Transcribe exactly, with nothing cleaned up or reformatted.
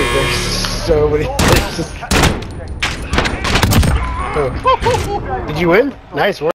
there's so many. There's just... oh. Did you win? Nice work.